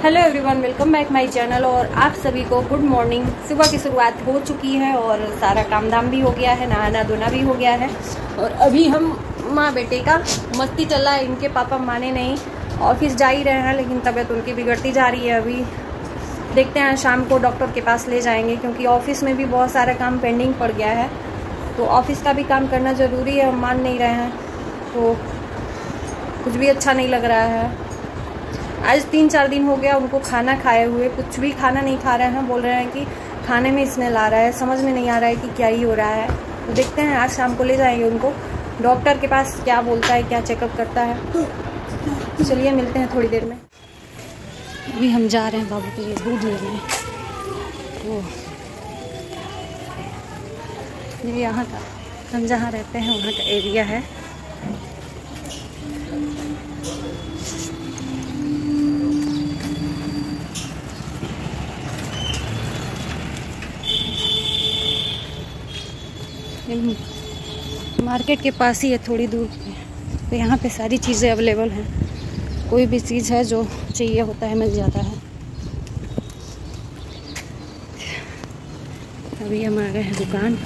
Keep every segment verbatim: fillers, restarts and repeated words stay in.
Hello everyone, welcome back my channel. और आप सभी को गुड मॉर्निंग। सुबह की शुरुआत हो चुकी है और सारा काम धाम भी हो गया है, नहाना धोना भी हो गया है। और अभी हम माँ बेटे का मस्ती चल रहा है। इनके पापा माने नहीं, ऑफिस जा ही रहे हैं, लेकिन तबीयत उनकी बिगड़ती जा रही है। अभी देखते हैं, शाम को डॉक्टर के पास ले जाएंगे, क्योंकि ऑफिस में भी बहुत सारा काम पेंडिंग पड़ गया है। तो ऑफिस का भी काम करना ज़रूरी है, मान नहीं रहे हैं, तो कुछ भी अच्छा नहीं लग रहा है। आज तीन चार दिन हो गया उनको खाना खाए हुए, कुछ भी खाना नहीं खा रहे हैं। बोल रहे हैं कि खाने में स्मेल आ रहा है, समझ में नहीं आ रहा है कि क्या ही हो रहा है। तो देखते हैं, आज शाम को ले जाएंगे उनको डॉक्टर के पास, क्या बोलता है, क्या चेकअप करता है। चलिए मिलते हैं थोड़ी देर में। अभी हम जा रहे हैं बाबू के लिए दूध लेने। तो ये यहाँ का, हम जहाँ रहते हैं वहाँ का एरिया है। मार्केट के पास ही है, थोड़ी दूर पे। तो यहाँ पे सारी चीज़ें अवेलेबल हैं, कोई भी चीज़ है जो चाहिए होता है मिल जाता है। अभी हम आ गए हैं दुकान।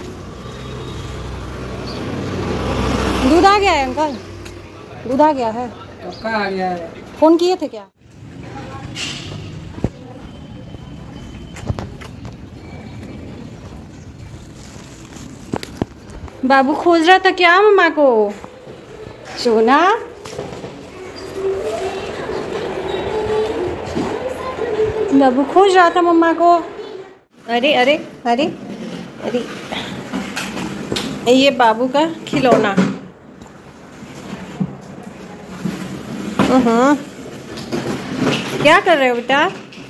दूध आ गया है अंकल, दूध आ गया है। कब आ गया है? फ़ोन किए थे क्या? बाबू खोज रहा था क्या मम्मा को? सोना, बाबू खोज रहा था मम्मा को। अरे अरे अरे अरे, ये बाबू का खिलौना। हाँ, क्या कर रहे हो बेटा?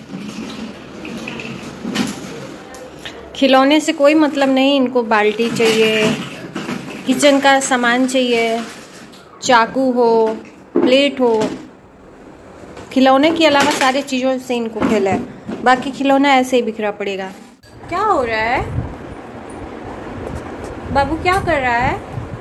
खिलौने से कोई मतलब नहीं, इनको बाल्टी चाहिए, किचन का सामान चाहिए, चाकू हो, प्लेट हो। खिलौने के अलावा सारी चीज़ों से इनको खेल है, बाकी खिलौना ऐसे ही बिखरा पड़ेगा। क्या हो रहा है बाबू, क्या कर रहा है?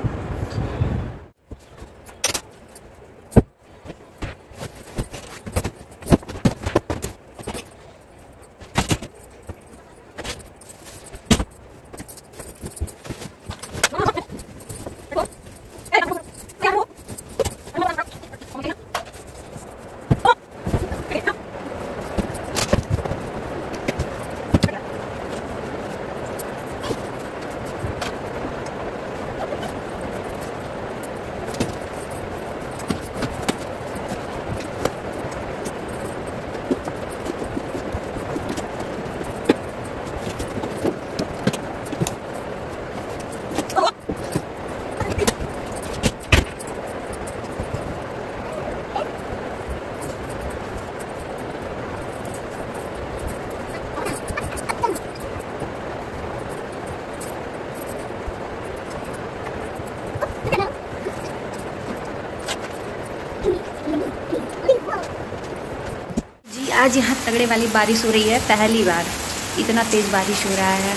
आज यहाँ तगड़े वाली बारिश हो रही है, पहली बार इतना तेज बारिश हो रहा है।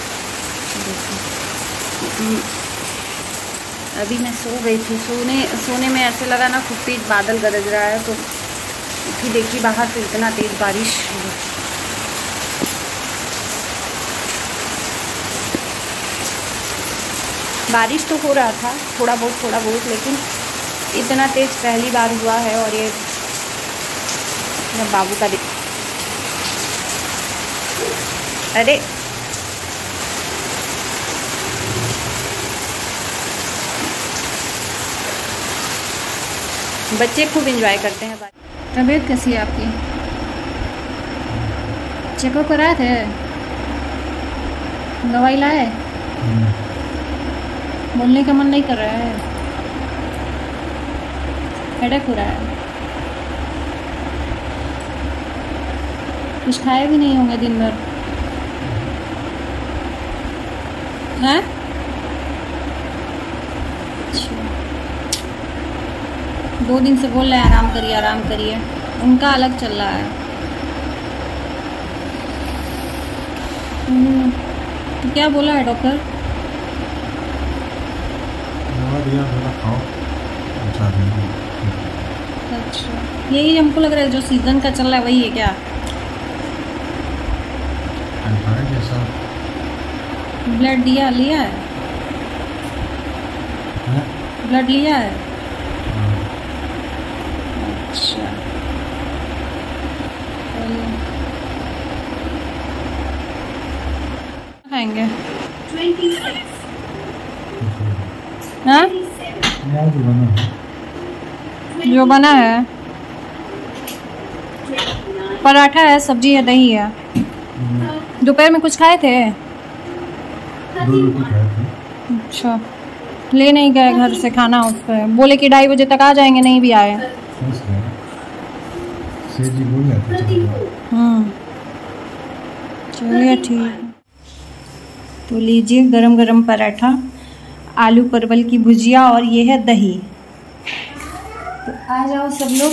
अभी मैं सो गई थी, सोने सोने में ऐसे लगा ना खूब तेज बादल गरज रहा है, तो उठी देखी बाहर से इतना तेज बारिश। बारिश तो हो रहा था थोड़ा बहुत थोड़ा बहुत, लेकिन इतना तेज पहली बार हुआ है। और ये बाबू का, अरे बच्चे खूब एंजॉय करते हैं। तबीयत कैसी है आपकी? चेकअप कराए थे? दवाई लाए? बोलने का मन नहीं कर रहा है, हेडेक हो रहा है। कुछ खाए भी नहीं होंगे दिन भर, हैं? अच्छा, दो दिन से बोल रहे हैं आराम करिए आराम करिए, उनका अलग चल रहा है। तो क्या बोला है डॉक्टर? दवा दिया, थोड़ा खाओ, अच्छा अच्छा, यही हमको लग रहा है जो सीजन का चल रहा है वही है क्या? जैसा ब्लड दिया लिया है, ब्लड लिया है। अच्छा, खाएंगे हाँ? जो बना है पराठा है, सब्जी है, दही है। दोपहर में कुछ खाए थे? दो रोटी खाए थे। अच्छा, ले नहीं गए घर से खाना? उस पर बोले कि ढाई बजे तक आ जाएंगे, नहीं भी आए। सेठ जी बोल रहे थे। हम्म, चलिए ठीक है। तो लीजिए गरम गरम पराठा, आलू परवल की भुजिया और ये है दही। तो आ जाओ सब लोग,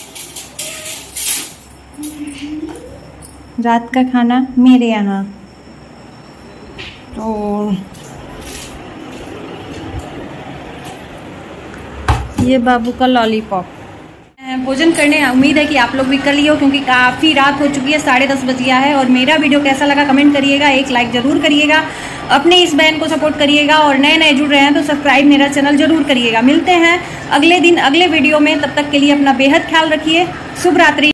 रात का खाना मेरे यहाँ। तो ये बाबू का लॉलीपॉप। भोजन करने उम्मीद है कि आप लोग भी कर लिए हो, क्योंकि काफ़ी रात हो चुकी है, साढ़े दस बज गया है। और मेरा वीडियो कैसा लगा कमेंट करिएगा, एक लाइक ज़रूर करिएगा, अपने इस बहन को सपोर्ट करिएगा। और नए नए जुड़ रहे हैं तो सब्सक्राइब मेरा चैनल जरूर करिएगा। मिलते हैं अगले दिन अगले वीडियो में, तब तक के लिए अपना बेहद ख्याल रखिए। शुभ रात्रि।